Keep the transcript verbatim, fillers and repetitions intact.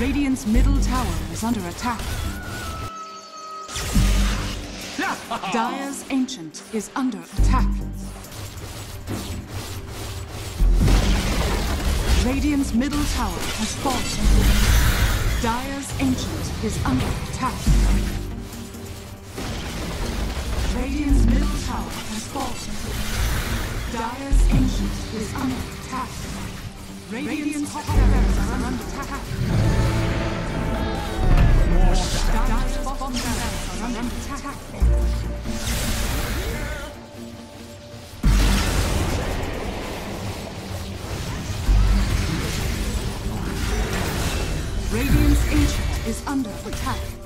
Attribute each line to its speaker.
Speaker 1: Radiant's middle tower is under attack. Dire's Ancient is under attack. Radiant's middle tower has fallen. Dire's Ancient is under attack. Radiant's middle tower has fallen. Dire's Ancient is under attack. Radiant's top barracks are under attack. Dire's bottom barracks are under attack. Radiant's Ancient is under attack.